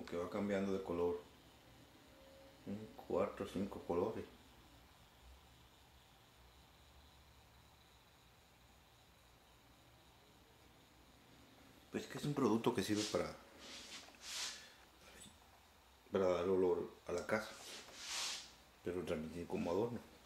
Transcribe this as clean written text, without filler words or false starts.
porque va cambiando de color. 4 o 5 colores. Pues que es un producto que sirve para dar olor a la casa, pero también como adorno.